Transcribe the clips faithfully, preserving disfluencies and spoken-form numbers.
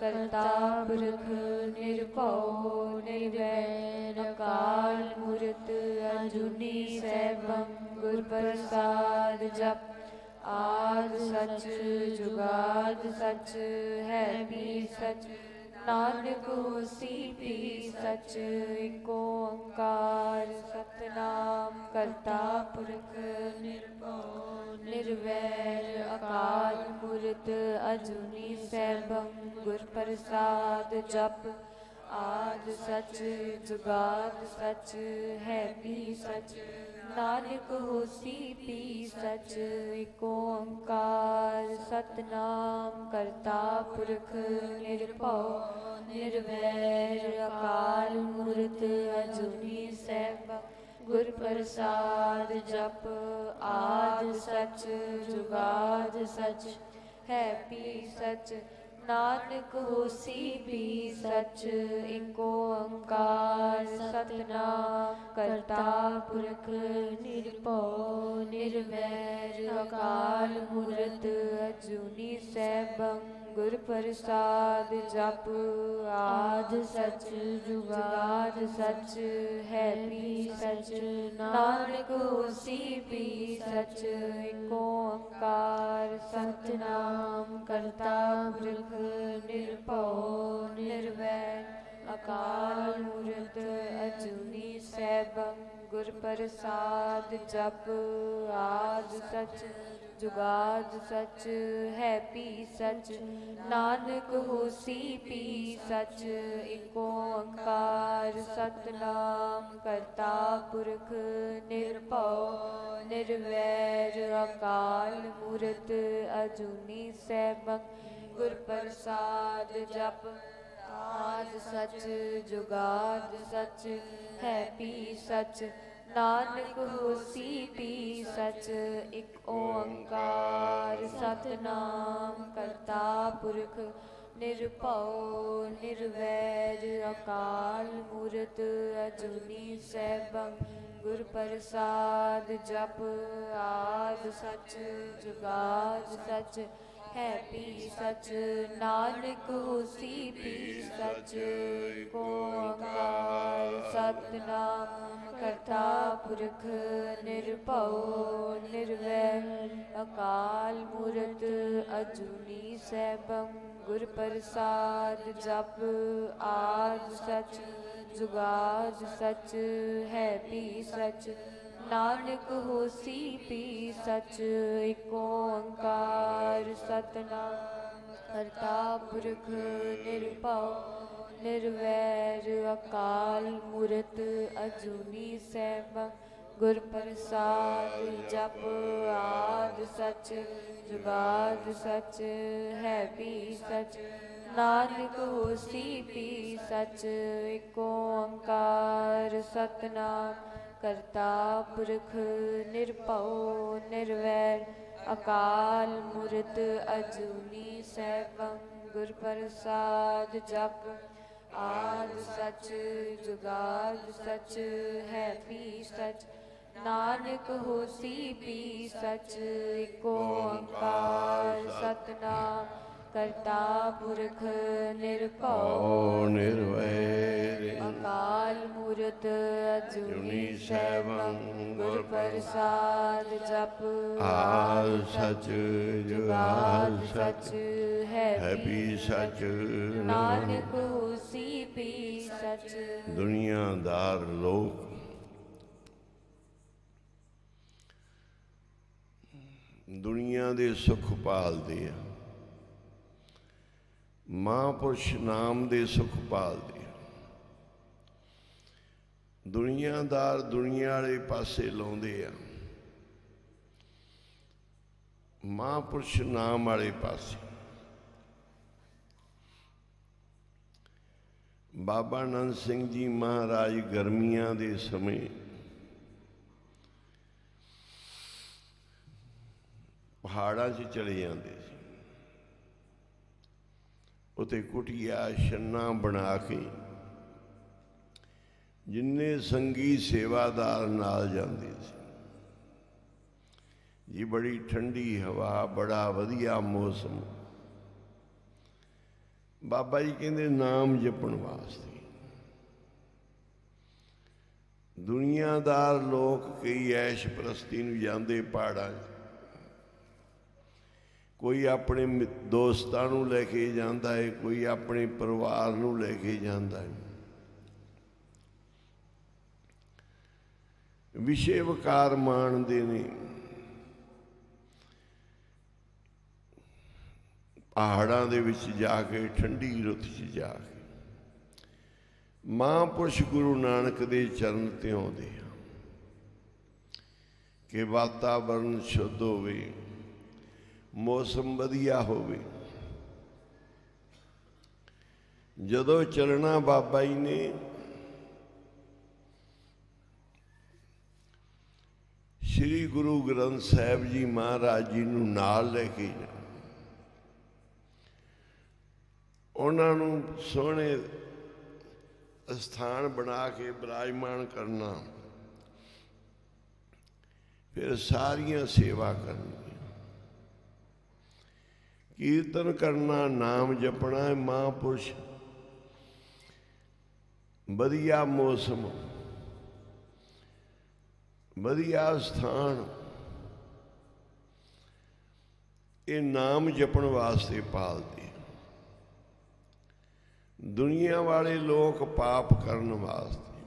ਕਰਤਾ ਪੁਰਖ ਨਿਰਭਉ ਨਿਰਵੈਰ ਅਕਾਲ ਮੂਰਤ ਅਜੂਨੀ ਸੈਭੰ ਗੁਰ ਪ੍ਰਸਾਦ ਜਪ ਆਦਿ ਸਚ ਜੁਗਾਦਿ ਸਚ ਹੈ ਵੀ ਸਚ ਨਾਨਕ ਹੋਸੀ ਵੀ ਸਚ ਏਕ ਓੰਕਾਰ ਸਤਿਨਾਮ ਕਰਤਾ ਪੁਰਖ ਨਿਰਭਉ ਨਿਰਵੈਰ ਅਕਾਲ ਮੂਰਤ ਅਜੂਨੀ ਸੈਭੰ ਗੁਰ ਪ੍ਰਸਾਦ ਜਪ ਆਦਿ ਸਚ ਜੁਗਾਦਿ ਸਚ ਹੈ ਵੀ ਸਚ ਨਾਨਕ ਹੋਸੀ ਵੀ ਸਚ ਏਕ ਓੰਕਾਰ ਸਤਿਨਾਮ ਕਰਤਾ ਪੁਰਖ ਨਿਰਭਉ ਨਿਰਵੈਰ ਅਕਾਲ ਮੂਰਤ ਅਜੂਨੀ ਸੈਭੰ ਗੁਰ ਪ੍ਰਸਾਦ ਜਪ ਆਦਿ ਸਚ ਜੁਗਾਦਿ ਸਚ ਹੈ ਵੀ ਸਚ ਨਾਨਕ ਹੋਸੀ ਵੀ ਸਚ ਏਕ ਓੰਕਾਰ ਸਤਿਨਾਮ ਕਰਤਾ ਪੁਰਖ ਨਿਰਭਉ ਨਿਰਵੈਰ ਅਕਾਲ ਮੂਰਤ ਅਜੂਨੀ ਸੈਭੰ ਗੁਰ ਪ੍ਰਸਾਦ ਜਪ ਆਦਿ ਸਚ ਜੁਗਾਦਿ ਸਚ ਹੈ ਵੀ ਸਚ ਨਾਨਕ ਹੋਸੀ ਵੀ ਸਚ ਏਕ ਓੰਕਾਰ ਸਤਿਨਾਮ ਕਰਤਾ ਪੁਰਖ ਨਿਰਭਉ ਨਿਰਵੈਰ ਅਕਾਲ ਮੂਰਤ ਅਜੂਨੀ ਸੈਭੰ ਗੁਰ ਪ੍ਰਸਾਦ ਜਪ ਆਦਿ ਸਚ ਜੁਗਾਦਿ ਸਚ ਹੈ ਵੀ ਸਚ ਨਾਨਕ ਹੋਸੀ ਵੀ ਸਚ ਏਕ ਓੰਕਾਰ ਸਤਿਨਾਮ ਕਰਤਾ ਪੁਰਖ ਨਿਰਭਉ ਨਿਰਵੈਰ ਅਕਾਲ ਮੂਰਤ ਅਜੂਨੀ ਸੈਭੰ ਗੁਰ ਪ੍ਰਸਾਦ ਜਪ ਆਦਿ ਸਚ ਜੁਗਾਦਿ ਸਚ ਹੈ ਵੀ ਸਚ ਨਾਨਕ ਹੋਸੀ ਵੀ ਸਚ ਏਕ ਓੰਕਾਰ ਸਤਿਨਾਮ ਕਰਤਾ ਪੁਰਖ ਨਿਰਭਉ ਨਿਰਵੈਰ ਅਕਾਲ ਮੂਰਤ ਅਜੂਨੀ ਸੈਭੰ ਗੁਰ ਪ੍ਰਸਾਦ ਜਪ ਆਦਿ ਸਚ ਜੁਗਾਦਿ ਸਚ ਹੈ ਵੀ ਸਚ ਨਾਨਕ ਹੋਸੀ ਵੀ ਸਚ ਏਕ ਓੰਕਾਰ ਸਤਿਨਾਮ ਕਰਤਾ ਪੁਰਖ ਨਿਰਭਉ ਨਿਰਵੈਰ ਅਕਾਲ ਮੂਰਤ ਅਜੂਨੀ ਸੈਭੰ ਗੁਰ ਪ੍ਰਸਾਦ ਜਪ ਆਦਿ ਸਚ ਜੁਗਾਦਿ ਸਚ ਹੈ ਵੀ ਸਚ ਨਾਨਕ ਹੋਸੀ ਵੀ ਸਚ ਏਕ ਓੰਕਾਰ ਸਤਿਨਾਮ ਕਰਤਾ ਪੁਰਖ ਨਿਰਭਉ ਨਿਰਵੈਰ ਅਕਾਲ ਮੂਰਤ ਅਜੂਨੀ ਸੈਭੰ ਗੁਰ ਪ੍ਰਸਾਦ ਜਪ ਆਦਿ ਸਚ ਜੁਗਾਦਿ ਸਚ ਹੈ ਵੀ ਸਚ ਨਾਨਕ ਹੋਸੀ ਵੀ ਸਚ ਏਕ ਓੰਕਾਰ ਸਤਿਨਾਮ ਕਰਤਾ ਪੁਰਖ ਨਿਰਭਉ ਨਿਰਵੈਰ ਅਕਾਲ ਮੂਰਤ ਅਜੂਨੀ ਸੈਭੰ ਗੁਰ ਪ੍ਰਸਾਦ ਜਪ ਆਦਿ ਸਚ ਜੁਗਾਦਿ ਸਚ ਹੈ ਵੀ ਸਚ ਨਾਨਕ ਹੋਸੀ ਵੀ ਸਚ ਏਕ ਓੰਕਾਰ ਸਤਿਨਾਮ ਕਰਤਾ ਪੁਰਖ ਨਿਰਭਉ ਨਿਰਵੈਰ ਅਕਾਲ ਮੂਰਤ ਅਜੂਨੀ ਸੈਭੰ ਗੁਰ ਪ੍ਰਸਾਦ ਜਪ ਆਦਿ ਸਚ ਜੁਗਾਦਿ ਸਚ ਹੈ ਵੀ ਸਚ ਨਾਨਕ ਹੋਸੀ ਵੀ ਸਚ। ਦੁਨੀਆਦਾਰ ਲੋਕ ਦੁਨੀਆ ਦੇ ਸੁੱਖ ਭਾਲਦੇ ਆ, ਮਹਾਂਪੁਰਸ਼ ਨਾਮ ਦੇ ਸੁੱਖ ਭਾਲਦੇ ਆ। ਦੁਨੀਆਦਾਰ ਦੁਨੀਆ ਵਾਲੇ ਪਾਸੇ ਲਾਉਂਦੇ ਆ, ਮਹਾਂਪੁਰਸ਼ ਨਾਮ ਵਾਲੇ ਪਾਸੇ। ਬਾਬਾ ਨੰਦ ਸਿੰਘ ਜੀ ਮਹਾਰਾਜ ਗਰਮੀਆਂ ਦੇ ਸਮੇਂ ਪਹਾੜਾਂ 'ਚ ਚਲੇ ਜਾਂਦੇ ਸੀ। ਉੱਥੇ ਕੁਟੀਆ ਛੰਨਾ ਬਣਾ ਕੇ ਜਿੰਨੇ ਸੰਗੀ ਸੇਵਾਦਾਰ ਨਾਲ ਜਾਂਦੇ ਸੀ ਜੀ। ਬੜੀ ਠੰਡੀ ਹਵਾ, ਬੜਾ ਵਧੀਆ ਮੌਸਮ, बाबा जी कहते नाम जपण वास्ते दुनियादार लोग कई ऐश परस्ती नूं जांदे पहाड़ां, कोई अपने दोस्तां नूं लैके जांदा है, कोई अपने परिवार नूं लैके जांदा है। विषय वकार माणदे ने, पहाड़ां दे विच जाके ठंडी रुत च जाके महापुरुष गुरु नानक दे चरण ते आउंदे आ कि वातावरण शुद्ध होवे, मौसम वधिया होवे। जदों चलना बाबा जी ने श्री गुरु ग्रंथ साहिब जी महाराज जी नूं नाल लैके जाना, उन्हां नूं सोहणे स्थान बना के विराजमान करना, फिर सारियां सेवा करनी, कीर्तन करना, नाम जपना। महापुरुष वधिया मौसम, वधिया स्थान, ये नाम जपण वास्ते पालते। दुनिया वाले लोग पाप करने वास्ते।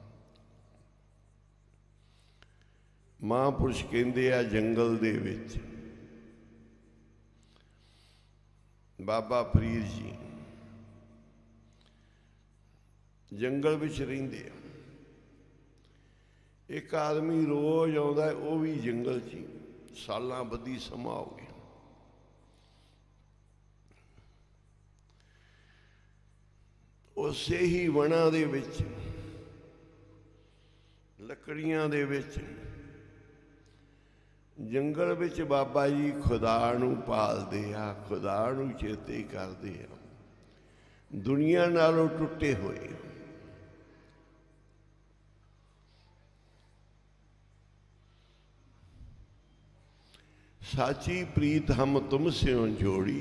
महापुरुष कहते आ जंगल दे विच बाबा फरीद जी जंगल विच रहिंदे। एक आदमी रोज आउंदा है, वो भी जंगल च सालां बधी समा हो गया। उसे ही वणा दे विच लकड़ियां दे विच जंगल विच बाबा जी खुदा नूं पालदे आ, खुदा नूं चेते करदे आ, दुनिया नालों टुटे होए। साची प्रीत हम तुमसे जोड़ी,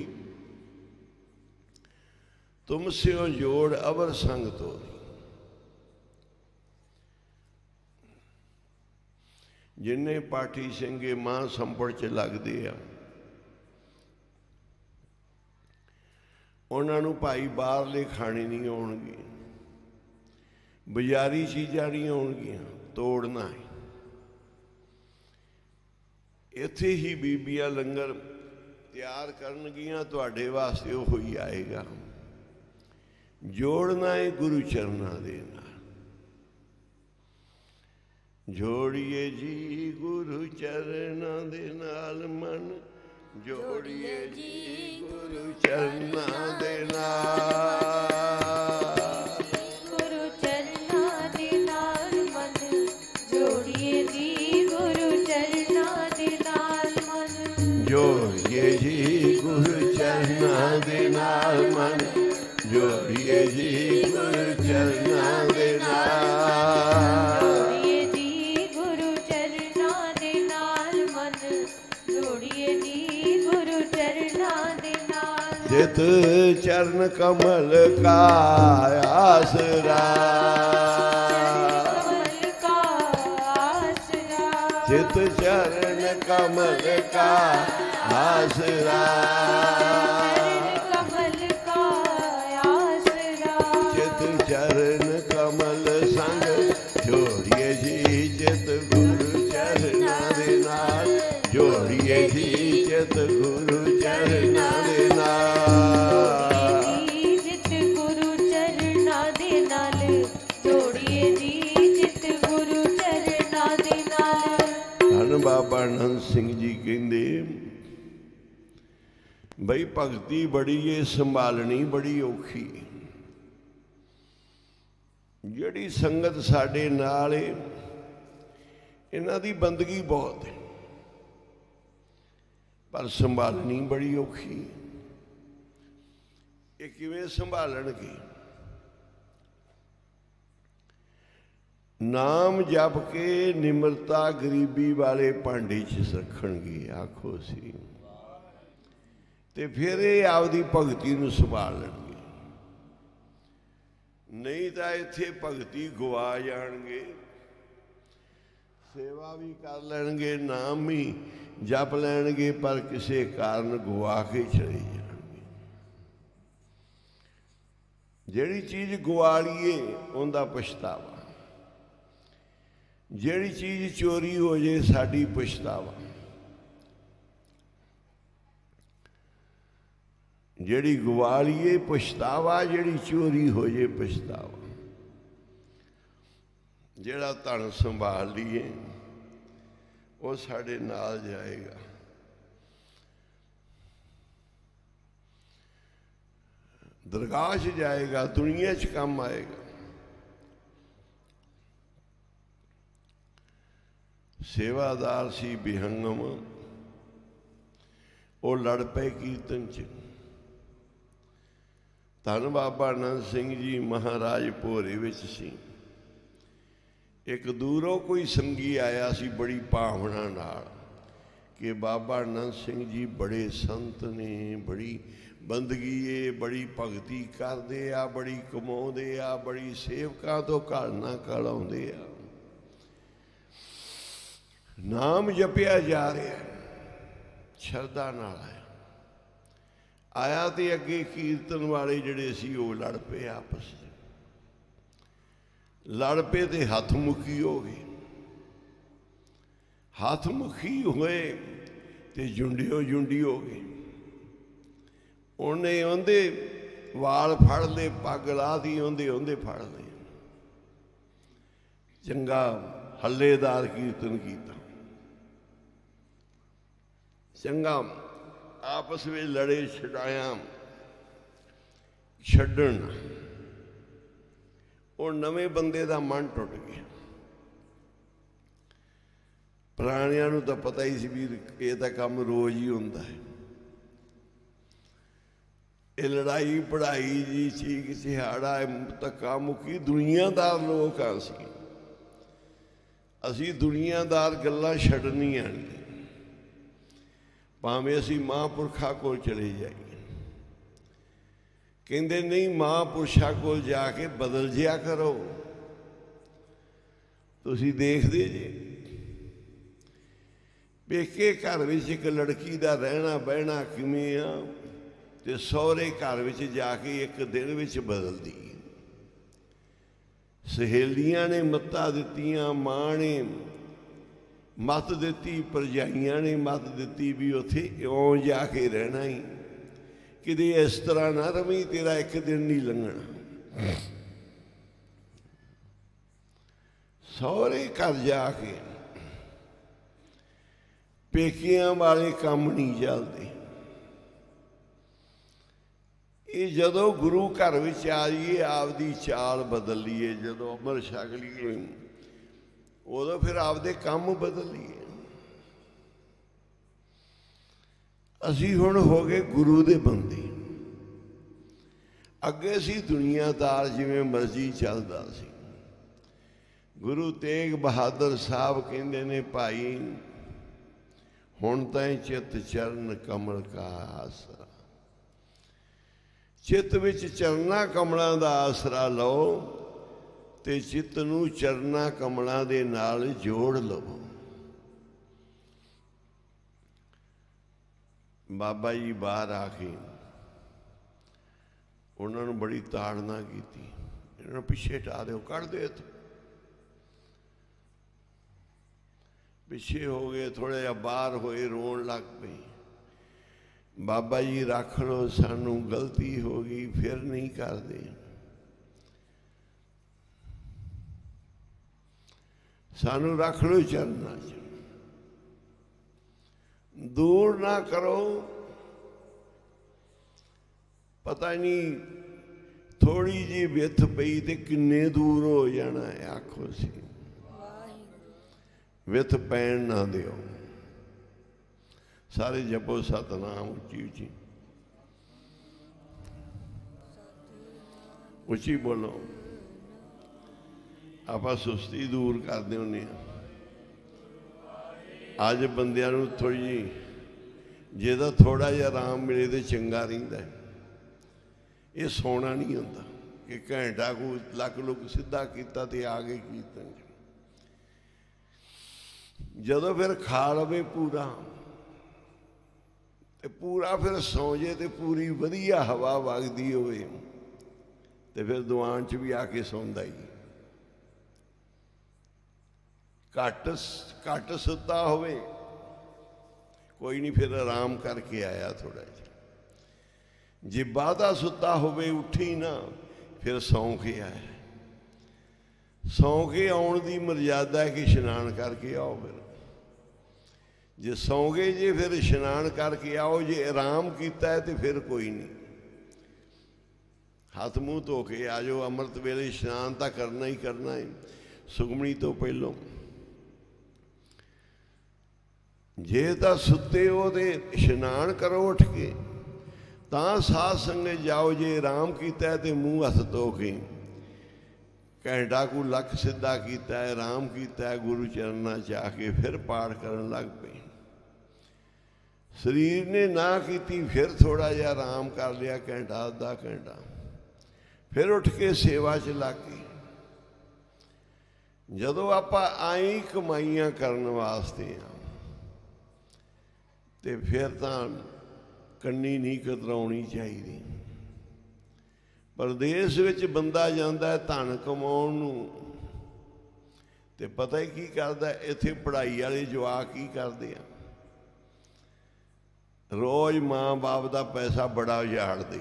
तुमसे जोड़ अवर संग तोरी। जिन्ने पाठी सिंगे मां संपड़ च लगदे आ, उन्हां नूं भाई बाहरले खाने नहीं आउणगे, बाजारी चीज़ां नहीं आउणगियां, तोड़ना है। इत्थे ही बीबियां लंगर तैयार करनगियां, तुहाडे वास्ते ओह ही आएगा। जोड़ना है गुरु चरना दे नाल, जोड़िए जी गुरु चरना दे नाल मन, जोड़िए जी गुरु चरना दे नाल, गुरु चरना दे नाल मन, जोड़िए जी गुरु चरना दे नाल मन, जोड़िए जी गुरु चरना दे नाल मन, जोड़िए जी गुरु चरना दे नाल, जोड़िए जी गुरु चरना दे नाल मन, जोड़िए जी गुरु चरना दे नाल। जित चरण कमल का आसरा, कमल का आसरा, जित चरण कमल का आसरा, चरण कमल संग, जोड़िए जी चित गुरु चरना दे नाल, जोड़िए जी चित गुरु चरना दे नाल, चित गुरु चरना दे नाल, जोड़िए जी चित गुरु चरना दे नाल। धन बाबा आनंद सिंह जी कहंदे बई भगती बड़ी है, संभालनी बड़ी औखी। जिहड़ी संगत साडे नाल है, इन्हां दी बंदगी बहुत है, पर संभालनी बड़ी औखी। ये किवें संभालणगे? नाम जप के निमरता गरीबी वाले भांडे च रखणगे, आखो सी, ते फिर ये आपदी भगती नूं संभाल लणगे। नहीं तो इत्थे भगती गवा जाणगे, सेवा भी कर लैणगे, नाम भी जप लैणगे, पर किसी कारण गवा के चले जाणगे। जिहड़ी चीज़ गवा लीए उनका पछतावा, जिहड़ी चीज़ चोरी हो जाए साडी पछतावा, जिहड़ी गवा लीए पछतावा, जिहड़ी चोरी हो जाए पछतावा। जिहड़ा धन संभाल लीए वो साडे नाल जाएगा। दरगाह च जाएगा, दुनिया च काम आएगा। सेवादार सी बिहंगम, वो लड़ पे कीर्तन च। धन बाबा नंद सिंह जी महाराज भोरे विच सी। एक दूरों कोई संगी आया सी बड़ी भावना नाल कि बाबा नंद सिंह जी बड़े संत ने, बड़ी बंदगी है, बड़ी भगती करते आ, बड़ी कमाउंदे आ, बड़ी सेवकां तो घर ना कलाउंदे आ, नाम जपिया जा रहा, शरदा नाल आया। आया तो अगे कीर्तन वाले जिहड़े सी वो लड़ पे आपस में, लड़ पे तो हथ मुखी हो गए। हथ मुखी होए तो जुंडियो जुंडी हो गए। उन्हें उहदे वाल फड़ ले, पग ला दी, उहदे उहदे फड़ ले। चंगा हल्लेदार कीर्तन किया, चंगा आपस में लड़े छड़ाया छड्डण। और नवे बंदे का मन टुट गया। पुराणियां नूं तां पता ही सी भी ये तां काम रोज ही होंदा है। ये लड़ाई पढ़ाई जी चीक चिहाड़ा धक्का मुक्की दुनियादार लोग हाँ सी। असी दुनियादार गल्लां छड्डणीआं नहीं, भावें असी महापुरखा कोल चले जाइए। कहते नहीं महापुरुषा को जाके बदल जिया करो। तुसी देखते जे पेके घर विच एक लड़की का रहना बहना किवें आ ते सौहरे घर विच जाके एक दिन विच बदलदी। सहेलियां ने मत्ता दित्तियां, मां ने मत दित्ती, भरजाइयां ने मत दित्ती भी उत्थे इउं जाके रहना ही, किते इस तरह ना रवी, तेरा एक दिन नहीं लंघना। सौहरे घर जाके पेकियां वाले काम नहीं चलते। ये जदों गुरु घर विच आ जाइए आपदी चाल बदल लीए, जदों अमृत छक लीए उदों फिर आपदे काम बदल लीए। असी हुण हो गए गुरु दे बंदे। अगे सी दुनियादार जिवें मर्जी चलदा सी। गुरु तेग बहादुर साहब कहंदे ने भाई हुण तां चित चरण कमल का आसरा। चित विच चरना कमलों का आसरा लो ते चित नूं चरना कमलों दे नाल जोड़ लवो। बाबा जी बाहर आके उन्होंने बड़ी ताड़ना की, इन्होंने पिछे हटा दो, कढ़ दो इत्थों। पिछे हो गए, थोड़ा जिहा बाहर होए, रोन लग पई। बाबा जी रख लो, सानू गलती हो गई, फिर नहीं करते। सानू रख लो चरना च, दूर ना करो। पता नहीं थोड़ी जी विथ पई तो किन्ने दूर हो जाना है। आखो सी विथ पैन ना दियो। सारे जपो सतनाम उची उची उची बोलो। आप सुस्ती दूर करते होने। अज बंदियां नूं थोड़ी जी जेदा थोड़ा जिहा आराम मिले तो चंगा रहिंदा है। ये सोना नहीं होंदा। कि घंटा को लक लुक सीधा किया तो आ गए कीर्तन। जदों फिर खा लवे पूरा ते पूरा फिर सौ जे तो पूरी वधिया हवा वगदी होवे ते फिर दीवान च भी आके सौंदा ही। घट घट सुता होवे कोई नहीं, फिर आराम करके आया थोड़ा जिहा। जे बाधा सुता होवे उठी ना, फिर सौ के आया। सौ के आउण दी मर्यादा है कि इशनान करके आओ। फिर जे सौ गए जे फिर इशनान करके आओ। जे आराम किया है तो फिर कोई नहीं, हाथ मूँह धो के आ जाओ। अमृत वेले इशनान तो करना ही करना है, सुगमनी तो पहलों। जे तो सुते हो तो इशनान करो उठ के, तां साध संगत जाओ। जे आराम किया है तो मूँह हथ धो के घंटा को लख सीधा किया है, आराम किया है, गुरु चरणा च आके फिर पाठ करन लग पे। शरीर ने ना की फिर थोड़ा जिहा आराम कर लिया, घंटा अद्धा घंटा, फिर उठ के सेवा च लग गए। जदों आपां आई कमाइयां करन वास्ते आ ते फिर तां कन्नी नहीं कतराउणी चाहिए। परदेस विच बंदा जांदा है धन कमाउण नूं ते पता ही की करदा, इत्थे पढ़ाई वाले जवाक की करदे आ, रोज़ माँ बाप का पैसा बड़ा उजाड़ते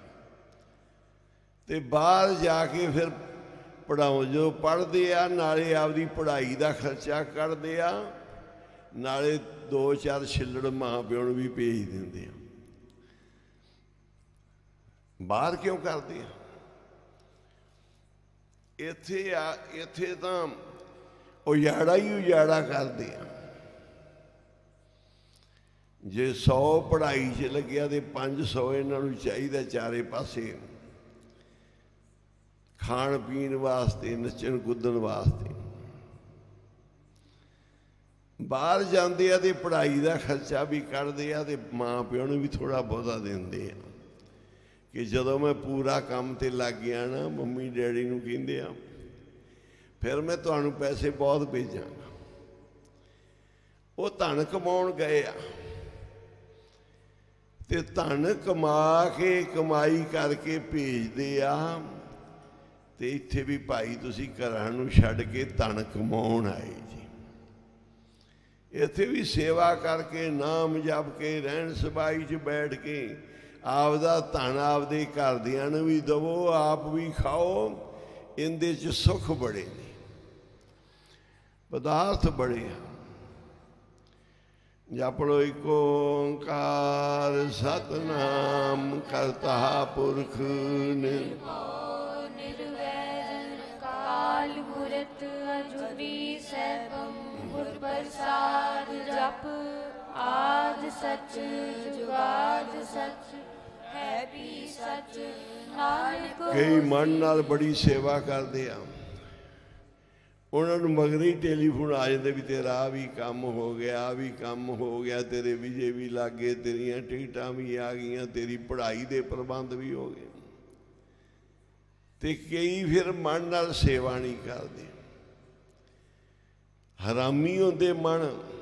ते बाहर जाके फिर पढ़ाओ। जो पढ़ते आ नाले आपदी पढ़ाई का खर्चा करते आ, नाले दो चार छिल्लड़ माँ प्यो नूं भी भेज देंदे आ। बाहर क्यों करते हैं? इत्थे आ इत्थे तां उजाड़ा ही उजाड़ा करते हैं। जे सौ पढ़ाई च लग्या तो पाँच सौ इन्हों चाहिए चारे पासे खाण पीण वास्ते, नचन कुदन वास्ते। बाहर जाते हैं तो पढ़ाई का खर्चा भी करते हैं तो माँ प्यो नूं भी थोड़ा बहुता देंदे आ कि जदों मैं पूरा काम ते लग गया ना, मम्मी डैडी नूं कहिंदे आ फिर मैं तुहानूं पैसे बहुत भेजांगा। वो धन कमाउण गए आ ते धन कमा के कमाई करके भेजते आ ते इत्थे भी भाई तुसीं घरां नूं छड्ड के धन कमाउण आए जी। इत्थे भी सेवा करके नाम जप के रहन सबाई च बैठ के आपदा धन आपदे घरदियां नूं भी दवो, आप भी खाओ। इहदे च सुख बड़े ने, पदार्थ बड़े हैं। जप लो एक ओंकार सतनाम करता पुरख निर्वैर काल मूरत अजूनी सैभम गुर प्रसाद जप आद सच जुगाद सच है भी सच नानक। कई मन नाल बड़ी सेवा करते हैं, उन्होंने मगर ही टेलीफोन आ जाते भी तेरा आ भी काम हो गया, आ भी काम हो गया, तेरे विजे भी लग गए, तेरिया टिकटां भी आ गई, तेरी पढ़ाई के प्रबंध भी हो गए। तो कई फिर मन नाल सेवा नहीं करते, हरामी होंदे मन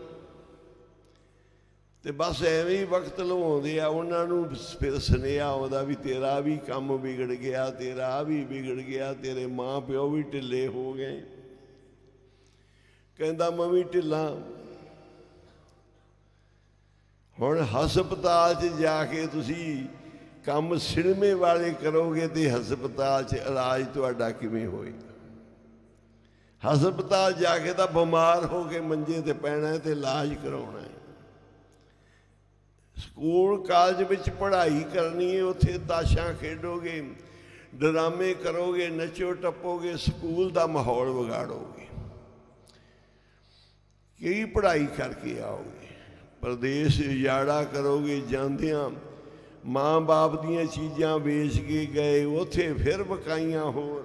ते बस एवं ही वक्त लवाउंदे आ। उन्होंने फिर सुनेहा आउंदा भी तेरा भी काम बिगड़ गया, तेरा भी बिगड़ गया, तेरे माँ प्यो भी ढिले हो गए। कहता मैं भी ढिला। हुण हस्पताल च जाके तुसी काम सिनेमे वाले करोगे तो हस्पताल च इलाज तुहाडा किवें होएगा? हस्पताल जाके तो बीमार हो के मंजे ते पैना है तो इलाज कराउणा है। स्कूल कॉलेज विच पढ़ाई करनी है, उत्थे ताशां खेडोगे, ड्रामे करोगे, नचो टपोगे, स्कूल का माहौल बिगाड़ोगे। कई पढ़ाई करके आओगे, प्रदेश उजाड़ा करोगे, जांदियां माँ बाप दियां चीज़ां बेच के गए, उत्थे फिर बकाइयां होर,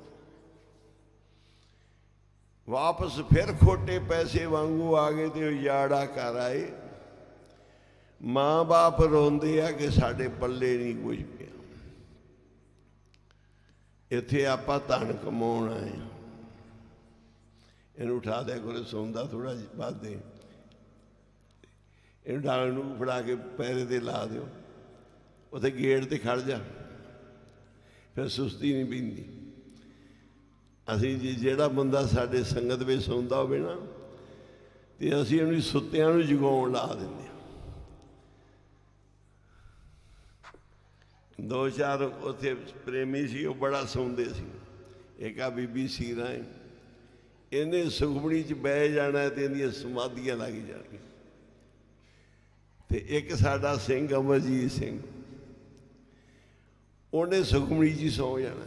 वापस फिर खोटे पैसे वांगू आ गए तो उजाड़ा कर आए। माँ बाप रोंदे आ कि साडे पल्ले नहीं कुछ पिया। ਇੱਥੇ ਆਪਾਂ ਧਨ ਕਮਾਉਣ ਆਏ ਹਾਂ। ਇਹਨੂੰ ਉਠਾ ਦਿਆ ਕਰੋ, ਸੌਂਦਾ ਥੋੜ੍ਹਾ ਜਿਹਾ ਬਾਅਦ ਦੇ, ਇਹਨੂੰ ਡਾਲ ਨੂੰ ਫੜਾ ਕੇ ਪੈਰੇ 'ਤੇ ਲਾ ਦਿਓ, ਉੱਥੇ ਗੇਟ 'ਤੇ ਖੜ੍ਹ ਜਾ, ਫਿਰ ਸੁਸਤੀ ਨਹੀਂ ਪੈਂਦੀ। ਅਸੀਂ ਜੀ ਜਿਹੜਾ ਬੰਦਾ ਸਾਡੇ ਸੰਗਤ ਵਿੱਚ ਸੌਂਦਾ ਹੋਵੇ ਨਾ, ਤੇ ਅਸੀਂ ਉਹਨੂੰ ਸੁੱਤਿਆਂ ਨੂੰ ਜਗਾਉਣ ਲਾ ਦਿੰਦੇ ਹਾਂ। ਦੋ ਚਾਰ ਉੱਥੇ ਪ੍ਰੇਮੀ ਸੀ, ਉਹ ਬੜਾ ਸੌਂਦੇ ਸੀ। ਇੱਕ ਆ ਬੀਬੀ ਸੀਰਾ ਹੈ, ਇਹਨੇ ਸੁਖਮਣੀ 'ਚ ਬਹਿ ਜਾਣਾ ਤੇ ਇਹਦੀਆਂ ਸਮਾਧੀਆਂ ਲੱਗ ਜਾਣਗੀਆਂ। ਤੇ ਇੱਕ ਸਾਡਾ ਸਿੰਘ ਅਮਰਜੀਤ ਸਿੰਘ, ਉਹਨੇ ਸੁਖਮਣੀ 'ਚ ਹੀ ਸੌਂ ਜਾਣਾ।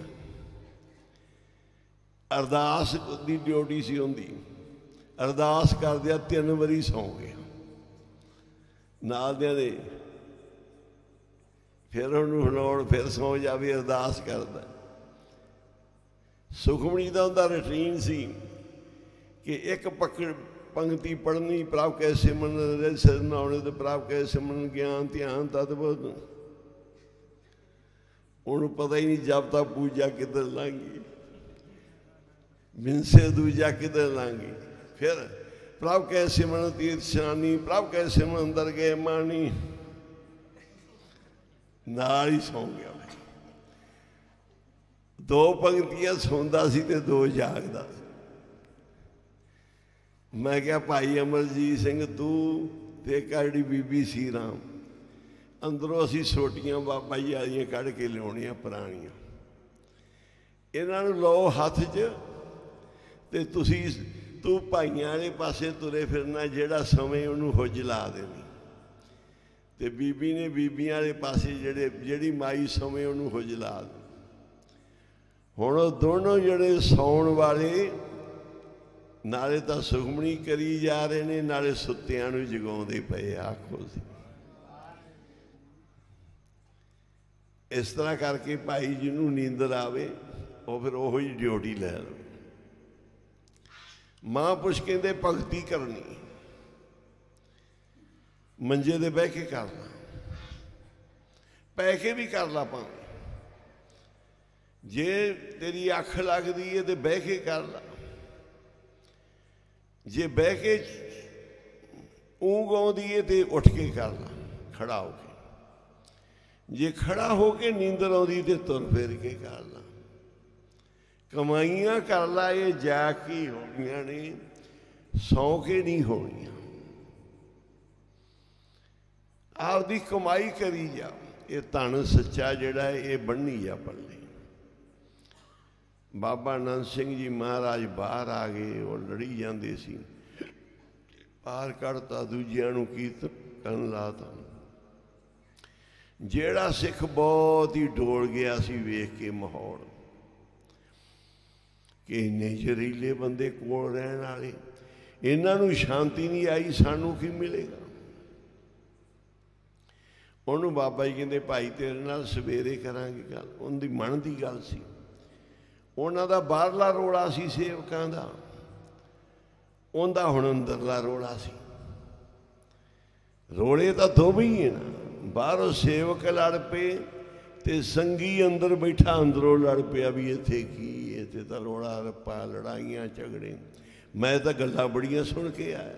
ਅਰਦਾਸ ਦੀ ਡਿਊਟੀ ਸੀ ਉਹਦੀ, ਅਰਦਾਸ ਕਰਦਿਆਂ ਤਿੰਨ ਵਾਰੀ ਸੌਂ ਗਿਆ ਨਾਲ ਦਿਆਂ ਦੇ। ਫਿਰ ਉਹਨੂੰ ਹਿਲਾਉਣ, ਫਿਰ ਸੌਂ ਜਾਵੇ, ਅਰਦਾਸ ਕਰਦਾ। ਸੁਖਮਣੀ ਦਾ ਉਹਦਾ ਰੂਟੀਨ ਸੀ ਕਿ ਇੱਕ ਪਕੜ ਪੰਕਤੀ ਪੜ੍ਹਨੀ, ਪ੍ਰਭ ਕੈ ਸਿਮਰਨ ਸਿਰ ਨਹਾਉਣੇ ਤੇ ਪ੍ਰਭ ਕੈ ਸਿਮਰਨ ਗਿਆਨ ਧਿਆਨ ਤਤ ਬਹੁਤ। ਉਹਨੂੰ ਪਤਾ ਹੀ ਨਹੀਂ ਜਬ ਤੱਕ ਪੂਜਾ ਕਿੱਧਰ ਲੰਘੀ, ਬਿਨਸੇ ਦੂਜਾ ਕਿੱਧਰ ਲੰਘੀ। ਫਿਰ ਪ੍ਰਭ ਕੈ ਸਿਮਰਨ ਤੀਰਥ ਸ਼ਾਨੀ, ਪ੍ਰਭ ਕੈ ਸਿਮਰਨ ਅੰਦਰ ਗਏ ਮਾਣੀ, ਨਾਲ ਹੀ ਸੌਂ ਗਿਆ। ਦੋ ਪੰਕਤੀਆਂ ਸੌਂਦਾ ਸੀ ਤੇ ਦੋ ਜਾਗਦਾ ਸੀ। ਮੈਂ ਕਿਹਾ ਭਾਈ ਅਮਰਜੀਤ ਸਿੰਘ, ਤੂੰ ਤੇ ਕਾੜੀ ਬੀਬੀ ਸੀ ਰਾਮ, ਅੰਦਰੋਂ ਅਸੀਂ ਸੋਟੀਆਂ ਬਾਬਾ ਜੀ ਵਾਲੀਆਂ ਕੱਢ ਕੇ ਲਿਆਉਣੀਆਂ ਪੁਰਾਣੀਆਂ, ਇਹਨਾਂ ਨੂੰ ਲਓ ਹੱਥ 'ਚ, ਤੇ ਤੁਸੀਂ ਤੂੰ ਭਾਈਆਂ ਵਾਲੇ ਪਾਸੇ ਤੁਰੇ ਫਿਰਨਾ, ਜਿਹੜਾ ਸਮੇਂ ਉਹਨੂੰ ਹੁੱਜ ਲਾ ਦੇਣੀ। ਤੇ ਬੀਬੀ ਨੇ ਬੀਬੀਆਂ ਵਾਲੇ ਪਾਸੇ ਜਿਹੜੇ ਜਿਹੜੀ ਮਾਈ ਸਮੇਂ ਉਹਨੂੰ ਹੁੱਜ ਲਾ ਦੇ। ਹੁਣ ਉਹ ਦੋਨੋਂ ਜਿਹੜੇ ਸੌਣ ਵਾਲੇ ਨਾਲੇ ਤਾਂ ਸੁਖਮਣੀ ਕਰੀ ਜਾ ਰਹੇ ਨੇ, ਨਾਲੇ ਸੁੱਤਿਆਂ ਨੂੰ ਜਗਾਉਂਦੇ ਪਏ। ਆਖੋ ਸੀ ਇਸ ਤਰ੍ਹਾਂ ਕਰਕੇ ਭਾਈ ਜਿਹਨੂੰ ਨੀਂਦਰ ਆਵੇ ਉਹ ਫਿਰ ਉਹੋ ਜਿਹੀ ਡਿਊਟੀ ਲੈ ਲਵੇ। ਮਹਾਂਪੁਰਸ਼ ਕਹਿੰਦੇ ਭਗਤੀ ਕਰਨੀ ਮੰਜੇ 'ਤੇ ਬਹਿ ਕੇ ਕਰ ਲਾ, ਪੈ ਕੇ ਵੀ ਕਰ ਲਾ ਭਾਵੇਂ। ਜੇ ਤੇਰੀ ਅੱਖ ਲੱਗਦੀ ਹੈ ਤੇ ਬਹਿ ਕੇ ਕਰ ਲਾ, ਜੇ ਬਹਿ ਕੇ ਊਂਘ ਆਉਂਦੀ ਹੈ ਤੇ ਉੱਠ ਕੇ ਕਰ ਲਾ ਖੜਾ ਹੋ ਕੇ, ਜੇ ਖੜਾ ਹੋ ਕੇ ਨੀਂਦਰ ਆਉਂਦੀ ਤੇ ਤੁਰ ਫਿਰ ਕੇ ਕਰ ਲਾ। ਕਮਾਈਆਂ ਕਰ ਲਾ, ਇਹ ਜਾ ਕੇ ਹੋਣੀਆਂ ਨੇ, ਸੌਂ ਕੇ ਨਹੀਂ ਹੋਣੀਆਂ। ਆਪਦੀ ਕਮਾਈ ਕਰੀ ਜਾ। ਇਹ ਧਨ ਸੱਚਾ ਜਿਹੜਾ ਹੈ ਇਹ ਬਣਨੀ ਆ ਪੱਲੇ। ਬਾਬਾ ਆਨੰਦ ਸਿੰਘ ਜੀ ਮਹਾਰਾਜ ਬਾਹਰ ਆ ਗਏ, ਉਹ ਲੜੀ ਜਾਂਦੇ ਸੀ, ਬਾਹਰ ਕੱਢਤਾ, ਦੂਜਿਆਂ ਨੂੰ ਕੀਰਤਨ ਕਰਨ ਲਾਤਾ। ਜਿਹੜਾ ਸਿੱਖ ਬਹੁਤ ਹੀ ਡੋਲ ਗਿਆ ਸੀ ਵੇਖ ਕੇ ਮਾਹੌਲ ਕਿ ਇੰਨੇ ਜ਼ਹਿਰੀਲੇ ਬੰਦੇ ਕੋਲ ਰਹਿਣ ਵਾਲੇ, ਇਹਨਾਂ ਨੂੰ ਸ਼ਾਂਤੀ ਨਹੀਂ ਆਈ, ਸਾਨੂੰ ਕੀ ਮਿਲੇਗਾ। ਉਹਨੂੰ ਬਾਬਾ ਜੀ ਕਹਿੰਦੇ ਭਾਈ ਤੇਰੇ ਨਾਲ ਸਵੇਰੇ ਕਰਾਂਗੇ ਗੱਲ। ਉਹਦੀ ਮਨ ਦੀ ਗੱਲ ਸੀ, ਉਹਨਾਂ ਦਾ ਬਾਹਰਲਾ ਰੋਲਾ ਸੀ ਸੇਵਕਾਂ ਦਾ, ਉਹਦਾ ਹੁਣ ਅੰਦਰਲਾ ਰੋਲਾ ਸੀ। ਰੋਲੇ ਤਾਂ ਦੋਵੇਂ ਹੀ ਹੈ ਨਾ, ਬਾਹਰੋਂ ਸੇਵਕ ਲੜ ਪਏ ਤੇ ਸੰਗੀ ਅੰਦਰ ਬੈਠਾ ਅੰਦਰੋਂ ਲੜ ਪਿਆ ਵੀ ਇੱਥੇ ਕੀ, ਇੱਥੇ ਤਾਂ ਰੋਲਾ ਰੱਪਾ, ਲੜਾਈਆਂ ਝਗੜੇ। ਮੈਂ ਤਾਂ ਗੱਲਾਂ ਬੜੀਆਂ ਸੁਣ ਕੇ ਆਇਆ।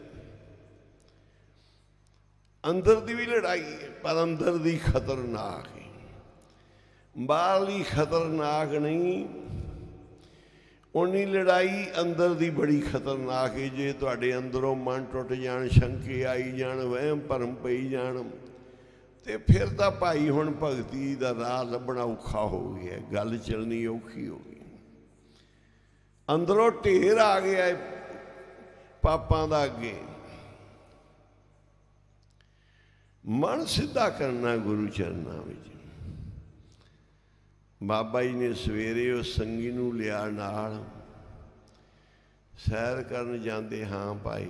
ਅੰਦਰ ਦੀ ਵੀ ਲੜਾਈ ਹੈ, ਪਰ ਅੰਦਰ ਦੀ ਖਤਰਨਾਕ ਹੈ, ਬਾਹਰਲੀ ਖਤਰਨਾਕ ਨਹੀਂ। ਉਨੀ ਲੜਾਈ ਅੰਦਰ ਦੀ ਬੜੀ ਖਤਰਨਾਕ ਹੈ। ਜੇ ਤੁਹਾਡੇ ਅੰਦਰੋਂ ਮਨ ਟੁੱਟ ਜਾਣ, ਸ਼ੰਕੇ ਆਈ ਜਾਣ, ਵਹਿਮ ਭਰਮ ਪਈ ਜਾਣ, ਤੇ ਫਿਰ ਤਾਂ ਭਾਈ ਹੁਣ ਭਗਤੀ ਦਾ ਰਾਹ ਲੱਭਣਾ ਔਖਾ ਹੋ ਗਿਆ, ਗੱਲ ਚੱਲਣੀ ਔਖੀ ਹੋ ਗਈ। ਅੰਦਰੋਂ ਢੇਰ ਆ ਗਿਆ ਪਾਪਾਂ ਦਾ ਅੱਗੇ। ਮਨ ਸਿੱਧਾ ਕਰਨਾ ਗੁਰੂ ਚਰਨਾਂ ਵਿੱਚ। ਬਾਬਾ ਜੀ ਨੇ ਸਵੇਰੇ ਉਸ ਸੰਗੀ ਨੂੰ ਲਿਆ ਨਾਲ, ਸੈਰ ਕਰਨ ਜਾਂਦੇ। ਹਾਂ ਭਾਈ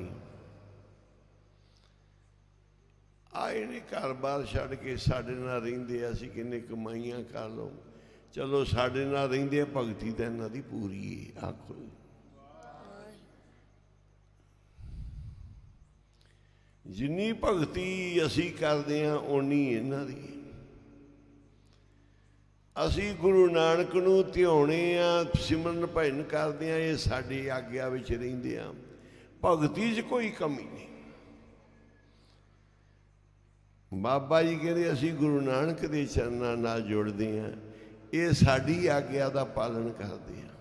ਆਏ ਨੇ, ਘਰ ਬਾਰ ਛੱਡ ਕੇ ਸਾਡੇ ਨਾਲ ਰਹਿੰਦੇ ਆ। ਅਸੀਂ ਕਿੰਨੇ ਕਮਾਈਆਂ ਕਰ ਲਓ, ਚਲੋ ਸਾਡੇ ਨਾਲ ਰਹਿੰਦੇ ਆ, ਭਗਤੀ ਤਾਂ ਇਹਨਾਂ ਦੀ ਪੂਰੀ ਹੈ। ਆਖੋ ਜਿੰਨੀ ਭਗਤੀ ਅਸੀਂ ਕਰਦੇ ਹਾਂ ਓਨੀ ਇਹਨਾਂ ਦੀ। ਅਸੀਂ ਗੁਰੂ ਨਾਨਕ ਨੂੰ ਧਿਆਉਣੇ ਆ, ਸਿਮਰਨ ਭਜਨ ਕਰਦੇ ਆ, ਇਹ ਸਾਡੀ ਆਗਿਆ ਵਿੱਚ ਰਹਿੰਦੇ ਆ। ਭਗਤੀ 'ਚ ਕੋਈ ਕਮੀ ਨਹੀਂ। ਬਾਬਾ ਜੀ ਕਹਿੰਦੇ ਅਸੀਂ ਗੁਰੂ ਨਾਨਕ ਦੇ ਚਰਨਾਂ ਨਾਲ ਜੁੜਦੇ ਹਾਂ, ਇਹ ਸਾਡੀ ਆਗਿਆ ਦਾ ਪਾਲਣ ਕਰਦੇ ਹਾਂ।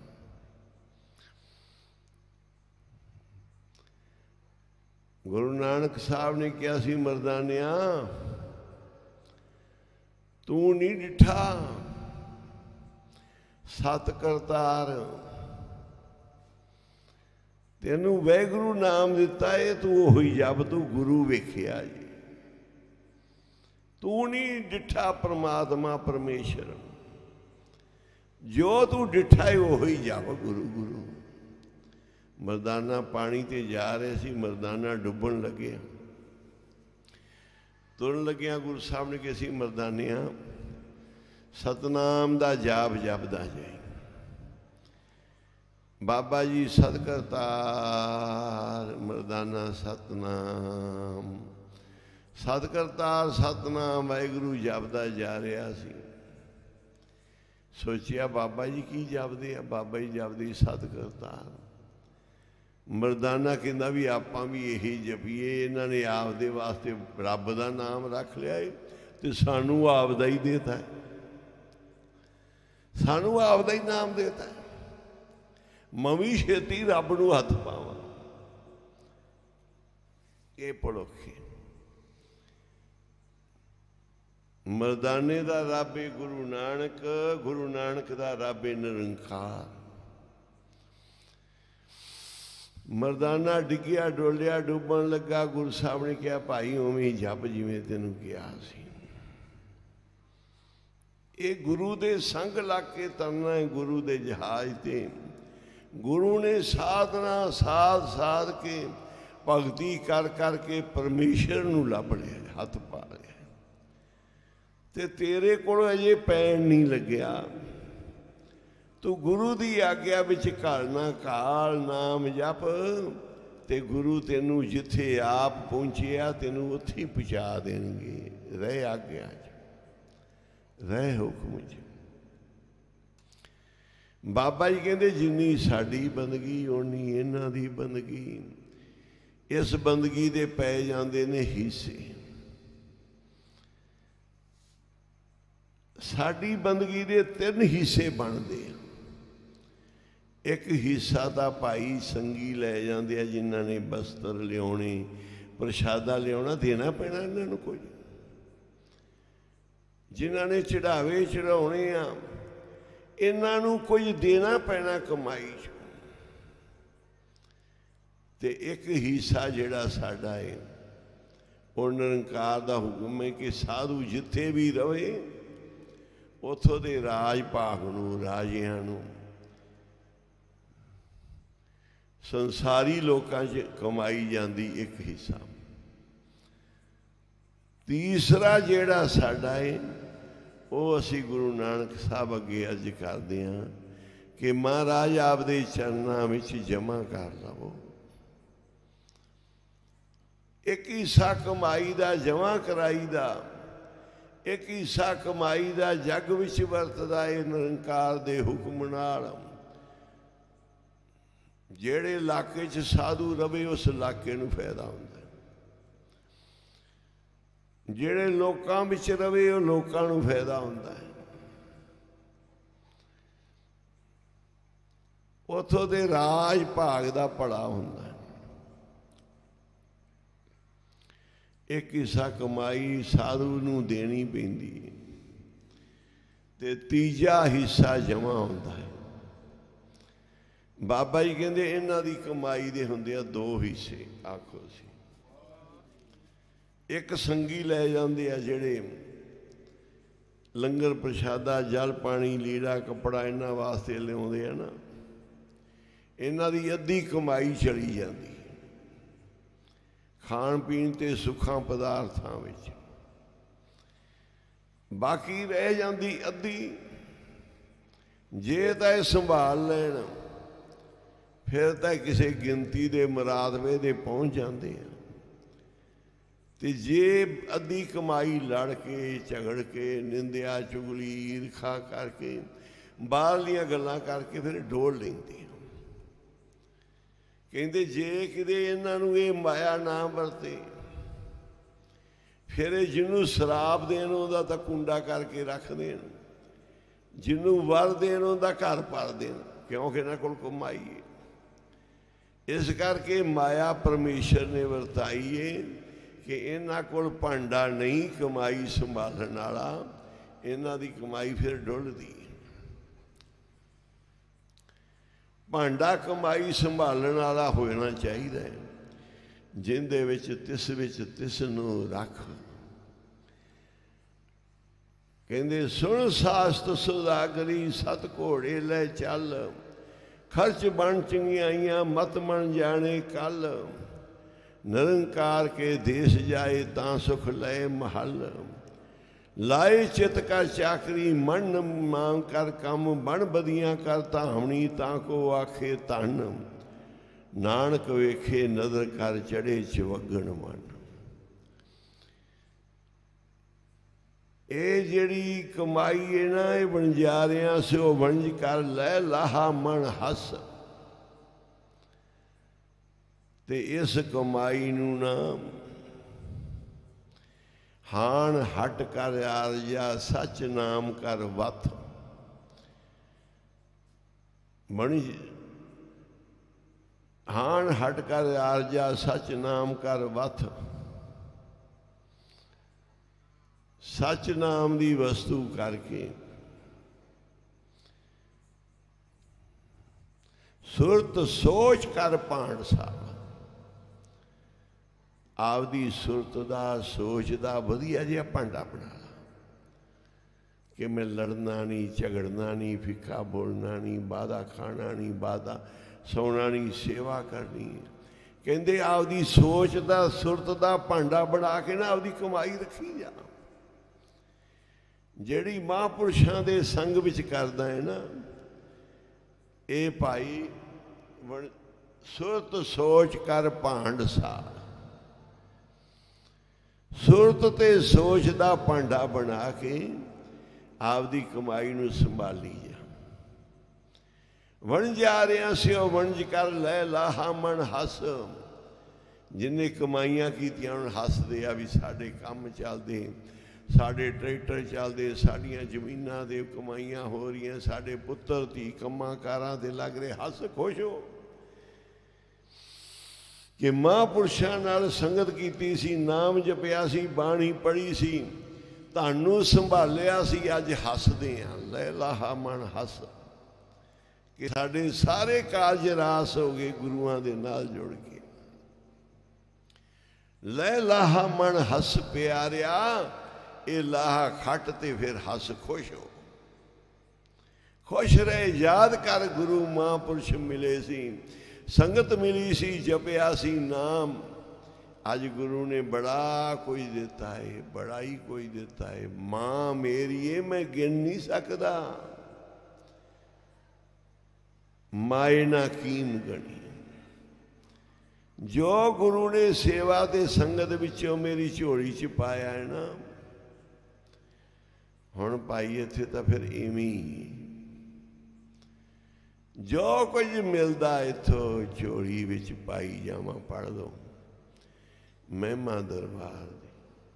ਗੁਰੂ ਨਾਨਕ ਸਾਹਿਬ ਨੇ ਕਿਹਾ ਸੀ, ਮਰਦਾਨਿਆ ਤੂੰ ਨਹੀਂ ਡਿਠਾ ਸਤ ਕਰਤਾਰ, ਤੈਨੂੰ ਵਾਹਿਗੁਰੂ ਨਾਮ ਦਿੱਤਾ ਏ, ਤੂੰ ਉਹੀ ਜਪ, ਤੂੰ ਗੁਰੂ ਵੇਖਿਆ ਜੀ, ਤੂੰ ਨਹੀਂ ਡਿਠਾ ਪਰਮਾਤਮਾ ਪਰਮੇਸ਼ਰ, ਜੋ ਤੂੰ ਡਿਠਾ ਏ ਉਹੀ ਜਪ, ਗੁਰੂ ਗੁਰੂ। ਮਰਦਾਨਾ ਪਾਣੀ ਤੇ ਜਾ ਰਹੇ ਸੀ, ਮਰਦਾਨਾ ਡੁੱਬਣ ਲੱਗਿਆ। ਤੁਰਨ ਲੱਗਿਆ ਗੁਰੂ ਸਾਹਿਬ ਨੇ ਕਿਹਾ ਸੀ, ਮਰਦਾਨਿਆਂ ਸਤਨਾਮ ਦਾ ਜਾਪ ਜਪਦਾ ਜਾਏ। ਬਾਬਾ ਜੀ ਸਤ ਕਰਤਾਰ, ਮਰਦਾਨਾ ਸਤਨਾਮ, ਸਤ ਕਰਤਾਰ ਸਤਨਾਮ ਵਾਹਿਗੁਰੂ ਜਪਦਾ ਜਾ ਰਿਹਾ ਸੀ। ਸੋਚਿਆ ਬਾਬਾ ਜੀ ਕੀ ਜਪਦੇ ਆ? ਬਾਬਾ ਜੀ ਜਪਦੇ ਸਤ ਕਰਤਾਰ। ਮਰਦਾਨਾ ਕਹਿੰਦਾ ਵੀ ਆਪਾਂ ਵੀ ਇਹੀ ਜਪੀਏ। ਇਹਨਾਂ ਨੇ ਆਪਦੇ ਵਾਸਤੇ ਰੱਬ ਦਾ ਨਾਮ ਰੱਖ ਲਿਆ ਏ ਤੇ ਸਾਨੂੰ ਆਪਦਾ ਹੀ ਦੇਤਾ, ਸਾਨੂੰ ਆਪਦਾ ਹੀ ਨਾਮ ਦੇਤਾ। ਮਵੀ ਛੇਤੀ ਰੱਬ ਨੂੰ ਹੱਥ ਪਾਵਾਂ, ਇਹ ਭੁਲੇਖੇ। ਮਰਦਾਨੇ ਦਾ ਰੱਬ ਏ ਗੁਰੂ ਨਾਨਕ, ਗੁਰੂ ਨਾਨਕ ਦਾ ਰੱਬ ਏ ਨਿਰੰਕਾਰ। ਮਰਦਾਨਾ ਡਿੱਗਿਆ ਡੋਲਿਆ ਡੁੱਬਣ ਲੱਗਾ। ਗੁਰੂ ਸਾਹਿਬ ਨੇ ਕਿਹਾ ਭਾਈ ਉਵੇਂ ਹੀ ਜਪ ਜਿਵੇਂ ਤੈਨੂੰ ਕਿਹਾ ਸੀ। ਇਹ ਗੁਰੂ ਦੇ ਸੰਗ ਲੱਗ ਕੇ ਤਰਨਾ ਹੈ, ਗੁਰੂ ਦੇ ਜਹਾਜ਼ ਤੇ। ਗੁਰੂ ਨੇ ਸਾਧਨਾ ਸਾਧ ਸਾਧ ਕੇ ਭਗਤੀ ਕਰ ਕਰਕੇ ਪਰਮੇਸ਼ਰ ਨੂੰ ਲੱਭ ਲਿਆ, ਹੱਥ ਪਾ ਲਿਆ। ਤੇ ਤੇਰੇ ਕੋਲ ਅਜੇ ਪੈਣ ਨਹੀਂ ਲੱਗਿਆ। ਤੂੰ ਗੁਰੂ ਦੀ ਆਗਿਆ ਵਿੱਚ ਘਾਲਣਾ ਘਾਲ, ਨਾਮ ਜਪ, ਤੇ ਗੁਰੂ ਤੈਨੂੰ ਜਿੱਥੇ ਆਪ ਪਹੁੰਚਿਆ ਤੈਨੂੰ ਉੱਥੇ ਹੀ ਪਹੁੰਚਾ ਦੇਣਗੇ। ਰਹਿ ਆਗਿਆ 'ਚ, ਰਹਿ ਹੁਕਮ 'ਚ। ਬਾਬਾ ਜੀ ਕਹਿੰਦੇ ਜਿੰਨੀ ਸਾਡੀ ਬੰਦਗੀ ਓਨੀ ਇਹਨਾਂ ਦੀ ਬੰਦਗੀ। ਇਸ ਬੰਦਗੀ ਦੇ ਪੈ ਜਾਂਦੇ ਨੇ ਹਿੱਸੇ। ਸਾਡੀ ਬੰਦਗੀ ਦੇ ਤਿੰਨ ਹਿੱਸੇ ਬਣਦੇ ਆ। ਇੱਕ ਹਿੱਸਾ ਤਾਂ ਭਾਈ ਸੰਗੀ ਲੈ ਜਾਂਦੇ ਆ, ਜਿਨ੍ਹਾਂ ਨੇ ਬਸਤਰ ਲਿਆਉਣੇ, ਪ੍ਰਸ਼ਾਦਾ ਲਿਆਉਣਾ, ਦੇਣਾ ਪੈਣਾ ਇਹਨਾਂ ਨੂੰ ਕੁਝ। ਜਿਨ੍ਹਾਂ ਨੇ ਚੜਾਵੇ ਚੜਾਉਣੇ ਆ, ਇਹਨਾਂ ਨੂੰ ਕੁਝ ਦੇਣਾ ਪੈਣਾ ਕਮਾਈ 'ਚ। ਤੇ ਇੱਕ ਹਿੱਸਾ ਜਿਹੜਾ ਸਾਡਾ ਹੈ, ਉਹ ਨਿਰੰਕਾਰ ਦਾ ਹੁਕਮ ਹੈ ਕਿ ਸਾਧੂ ਜਿੱਥੇ ਵੀ ਰਵੇ ਉੱਥੋਂ ਦੇ ਰਾਜ ਭਾਗ ਨੂੰ, ਰਾਜਿਆਂ ਨੂੰ, ਸੰਸਾਰੀ ਲੋਕਾਂ 'ਚ ਕਮਾਈ ਜਾਂਦੀ ਇੱਕ ਹਿੱਸਾ। ਤੀਸਰਾ ਜਿਹੜਾ ਸਾਡਾ ਹੈ, ਉਹ ਅਸੀਂ ਗੁਰੂ ਨਾਨਕ ਸਾਹਿਬ ਅੱਗੇ ਅਰਜ਼ ਕਰਦੇ ਹਾਂ ਕਿ ਮਹਾਰਾਜ ਆਪਦੇ ਚਰਨਾਂ ਵਿੱਚ ਜਮ੍ਹਾਂ ਕਰ ਲਵੋ। ਇੱਕ ਹਿੱਸਾ ਕਮਾਈ ਦਾ ਜਮ੍ਹਾਂ ਕਰਾਈ ਦਾ, ਇੱਕ ਹਿੱਸਾ ਕਮਾਈ ਦਾ ਜੱਗ ਵਿੱਚ ਵਰਤਦਾ ਹੈ ਨਿਰੰਕਾਰ ਦੇ ਹੁਕਮ ਨਾਲ। ਜਿਹੜੇ ਇਲਾਕੇ 'ਚ ਸਾਧੂ ਰਵੇ ਉਸ ਇਲਾਕੇ ਨੂੰ ਫਾਇਦਾ ਹੁੰਦਾ। ਜਿਹੜੇ ਲੋਕਾਂ ਵਿੱਚ ਰਵੇ ਉਹ ਲੋਕਾਂ ਨੂੰ ਫਾਇਦਾ ਹੁੰਦਾ ਹੈ। ਉੱਥੋਂ ਦੇ ਰਾਜ ਭਾਗ ਦਾ ਭਲਾ ਹੁੰਦਾ ਹੈ। ਇੱਕ ਹਿੱਸਾ ਕਮਾਈ ਸਾਧੂ ਨੂੰ ਦੇਣੀ ਪੈਂਦੀ ਹੈ ਤੇ ਤੀਜਾ ਹਿੱਸਾ ਜਮ੍ਹਾਂ ਹੁੰਦਾ ਹੈ। ਬਾਬਾ ਜੀ ਕਹਿੰਦੇ ਇਹਨਾਂ ਦੀ ਕਮਾਈ ਦੇ ਹੁੰਦੇ ਆ ਦੋ ਹਿੱਸੇ। ਆਖੋ ਸੀ, ਇੱਕ ਸੰਗੀ ਲੈ ਜਾਂਦੇ ਆ ਜਿਹੜੇ ਲੰਗਰ ਪ੍ਰਸ਼ਾਦਾ, ਜਲ ਪਾਣੀ, ਲੀੜਾ ਕੱਪੜਾ ਇਹਨਾਂ ਵਾਸਤੇ ਲਿਆਉਂਦੇ ਆ ਨਾ, ਇਹਨਾਂ ਦੀ ਅੱਧੀ ਕਮਾਈ ਚਲੀ ਜਾਂਦੀ ਖਾਣ ਪੀਣ ਤੇ ਸੁੱਖਾਂ ਪਦਾਰਥਾਂ ਵਿੱਚ। ਬਾਕੀ ਰਹਿ ਜਾਂਦੀ ਅੱਧੀ। ਜੇ ਤਾਂ ਇਹ ਸੰਭਾਲ ਲੈਣ ਫਿਰ ਤਾਂ ਕਿਸੇ ਗਿਣਤੀ ਦੇ ਮੁਰਾਦਵੇ ਦੇ ਪਹੁੰਚ ਜਾਂਦੇ ਆ। ਤੇ ਜੇ ਅੱਧੀ ਕਮਾਈ ਲੜ ਕੇ ਝਗੜ ਕੇ ਨਿੰਦਿਆ ਚੁਗਲੀ ਈਰਖਾ ਕਰਕੇ ਬਾਹਰਲੀਆਂ ਗੱਲਾਂ ਕਰਕੇ ਫਿਰ ਡੋਲ ਲੈਂਦੇ। ਕਹਿੰਦੇ ਜੇ ਕਿਤੇ ਇਹਨਾਂ ਨੂੰ ਇਹ ਮਾਇਆ ਨਾ ਵਰਤੇ ਫਿਰ ਇਹ ਜਿਹਨੂੰ ਸ਼ਰਾਪ ਦੇਣ ਉਹਦਾ ਤਾਂ ਕੁੰਡਾ ਕਰਕੇ ਰੱਖ ਦੇਣ, ਜਿਹਨੂੰ ਵਰ ਦੇਣ ਉਹਦਾ ਘਰ ਭਰ ਦੇਣ, ਕਿਉਂਕਿ ਇਹਨਾਂ ਕੋਲ ਕਮਾਈ ਹੈ। ਇਸ ਕਰਕੇ ਮਾਇਆ ਪਰਮੇਸ਼ਰ ਨੇ ਵਰਤਾਈ ਹੈ ਕਿ ਇਹਨਾਂ ਕੋਲ ਭਾਂਡਾ ਨਹੀਂ ਕਮਾਈ ਸੰਭਾਲਣ ਵਾਲਾ, ਇਹਨਾਂ ਦੀ ਕਮਾਈ ਫਿਰ ਡੁੱਲਦੀ। ਭਾਂਡਾ ਕਮਾਈ ਸੰਭਾਲਣ ਵਾਲਾ ਹੋਣਾ ਚਾਹੀਦਾ ਹੈ, ਜਿੰਦੇ ਵਿੱਚ ਤਿਸ ਵਿੱਚ ਤਿਸ ਨੂੰ ਰੱਖ। ਕਹਿੰਦੇ ਸੁਣ ਸਾਸਤ ਸੁਦਾਗਰੀ ਸਤ ਘੋੜੇ ਲੈ ਚੱਲ, ਖਰਚ ਬਣ ਚੰਗਿਆਈਆਂ ਮਤ ਮਣ ਜਾਣੇ ਕੱਲ। ਨਿਰੰਕਾਰ ਕੇ ਦੇਸ਼ ਜਾਏ ਤਾਂ ਸੁਖ ਲਏ ਮਹੱਲ, ਲਾਏ ਚਿਤ ਕਰ ਚਾਕਰੀ ਮਨ ਮਾਂ ਕਰ ਕੰਮ। ਬਣ ਬਦੀਆਂ ਕਰ ਧਾਮਣੀ ਤਾਂ ਕੋ ਆਖੇ ਧਨ, ਨਾਨਕ ਵੇਖੇ ਨਜ਼ਰ ਕਰ ਚੜੇ ਚਵਗਣ ਮਨ। ਇਹ ਜਿਹੜੀ ਕਮਾਈ ਹੈ ਨਾ ਇਹ ਵਣਜਾਰਿਆਂ ਸਿਓ ਵਣਜ ਕਰ ਲੈ ਲਾਹਾ ਮਨ ਹੱਸ। ਤੇ ਇਸ ਕਮਾਈ ਨੂੰ ਨਾ ਹਾਣ ਹਟ ਕਰ ਆਰਜਾ ਸੱਚ ਨਾਮ ਕਰ ਵਥ। ਮਣੀ ਹਾਣ ਹਟ ਕਰ ਆਰਜਾ ਸੱਚ ਨਾਮ ਕਰ ਵਥ। ਸੱਚ ਨਾਮ ਦੀ ਵਸਤੂ ਕਰਕੇ ਸੁਰਤ ਸੋਚ ਕਰ ਭਾਂਡ ਸਾਹਿਬ। ਆਪਦੀ ਸੁਰਤ ਦਾ ਸੋਚ ਦਾ ਵਧੀਆ ਜਿਹਾ ਭਾਂਡਾ ਬਣਾ ਲਾ ਕਿ ਮੈਂ ਲੜਨਾ ਨਹੀਂ, ਝਗੜਨਾ ਨਹੀਂ, ਫਿੱਕਾ ਬੋਲਣਾ ਨਹੀਂ, ਵਾਦਾ ਖਾਣਾ ਨਹੀਂ, ਵਾਦਾ ਸੌਣਾ ਨਹੀਂ, ਸੇਵਾ ਕਰਨੀ। ਕਹਿੰਦੇ ਆਪਦੀ ਸੋਚ ਦਾ ਸੁਰਤ ਦਾ ਭਾਂਡਾ ਬਣਾ ਕੇ ਨਾ ਆਪਦੀ ਕਮਾਈ ਰੱਖੀ ਜਾ। ਜਿਹੜੀ ਮਹਾਂਪੁਰਸ਼ਾਂ ਦੇ ਸੰਗ ਵਿੱਚ ਕਰਦਾ ਹੈ ਨਾ ਇਹ ਭਾਈ ਸੁਰਤ ਸੋਚ ਕਰ ਭਾਂਡ ਸਾਰ। ਸੁਰਤ ਤੇ ਸੋਚ ਦਾ ਭਾਂਡਾ ਬਣਾ ਕੇ ਆਪਦੀ ਕਮਾਈ ਨੂੰ ਸੰਭਾਲੀ ਜਾ। ਵਣਜਾਰਿਆਂ ਸਿਓ ਵਣਜ ਕਰ ਲੈ ਲਾਹਾ ਮਨ ਹੱਸ। ਜਿੰਨੇ ਕਮਾਈਆਂ ਕੀਤੀਆਂ ਹੁਣ ਹੱਸਦੇ ਆ ਵੀ ਸਾਡੇ ਕੰਮ ਚੱਲਦੇ, ਸਾਡੇ ਟਰੈਕਟਰ ਚੱਲਦੇ, ਸਾਡੀਆਂ ਜ਼ਮੀਨਾਂ ਦੇ ਕਮਾਈਆਂ ਹੋ ਰਹੀਆਂ, ਸਾਡੇ ਪੁੱਤਰ ਧੀ ਕੰਮਾਂ ਕਾਰਾਂ ਤੇ ਲੱਗ ਰਹੇ। ਹੱਸ ਖੁਸ਼ ਹੋ ਕਿ ਮਹਾਂਪੁਰਸ਼ਾਂ ਨਾਲ ਸੰਗਤ ਕੀਤੀ ਸੀ, ਨਾਮ ਜਪਿਆ ਸੀ, ਬਾਣੀ ਪੜ੍ਹੀ ਸੀ, ਤੁਹਾਨੂੰ ਸੰਭਾਲਿਆ ਸੀ, ਅੱਜ ਹੱਸਦੇ ਹਾਂ। ਲੈ ਲਾਹਾ ਮਨ ਹੱਸ ਕਿ ਸਾਡੇ ਸਾਰੇ ਕਾਰਜ ਰਾਸ ਹੋ ਗਏ ਗੁਰੂਆਂ ਦੇ ਨਾਲ ਜੁੜ ਕੇ। ਲੈ ਲਾਹਾ ਮਨ ਹੱਸ ਪਿਆਰਿਆ। ਇਹ ਲਾਹਾ ਖੱਟ ਤੇ ਫਿਰ ਹੱਸ ਖੁਸ਼ ਹੋ। ਖੁਸ਼ ਰਹੇ, ਯਾਦ ਕਰ ਗੁਰੂ ਮਹਾਂਪੁਰਸ਼ ਮਿਲੇ ਸੀ, ਸੰਗਤ ਮਿਲੀ ਸੀ, ਜਪਿਆ ਸੀ ਨਾਮ। ਅੱਜ ਗੁਰੂ ਨੇ ਬੜਾ ਕੁਝ ਦਿੱਤਾ ਹੈ, ਬੜਾ ਹੀ ਕੁਝ ਦਿੱਤਾ ਹੈ। ਮਾਂ ਮੇਰੀਏ ਮੈਂ ਗਿਣ ਨਹੀਂ ਸਕਦਾ, ਮਾਏ ਨਾ ਕੀਮ ਗਣੀ। ਜੋ ਗੁਰੂ ਨੇ ਸੇਵਾ ਤੇ ਸੰਗਤ ਵਿੱਚੋਂ ਮੇਰੀ ਝੋਲੀ 'ਚ ਪਾਇਆ ਹੈ ਨਾ, ਹੁਣ ਭਾਈ ਇੱਥੇ ਤਾਂ ਫਿਰ ਇਵੇਂ ਜੋ ਕੁਝ ਮਿਲਦਾ ਇੱਥੋਂ ਝੋਲੀ ਵਿੱਚ ਪਾਈ ਜਾਵਾਂ। ਪੜ੍ਹ ਲਓ ਮਹਿਮਾ ਦਰਬਾਰ ਦੀ।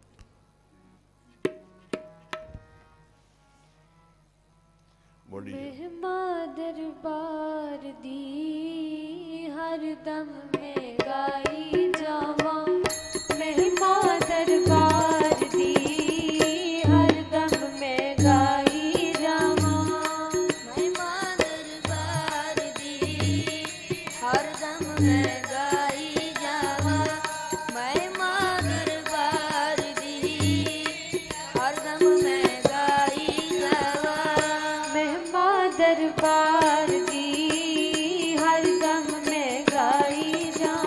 ਮਹਿਮਾ ਦਰਬਾਰ ਦੀ ਹਰਦਮ ਮੈਂ ਗਾਈ ਜਾਵਾਂ। ਮਹਿਮਾ ਦਰਬਾਰ ਦੀ ਹਰਦਮ ਮੈਂ ਗਾਈ ਜਾਵਾਂ। ਮਹਿਮਾ ਦਰਬਾਰ ਦੀ ਹਰਦਮ ਮੈਂ ਗਾਈ ਜਾਵਾਂ। ਮਹਿਮਾ ਦਰਬਾਰ ਦੀ ਹਰਦਮ ਮੈਂ ਗਾਈ ਜਾਵਾਂ। ਮਹਿਮਾ ਦਰਬਾਰ ਦੀ ਹਰਦਮ ਮੈਂ ਗਾਈ ਜਾਵਾਂ।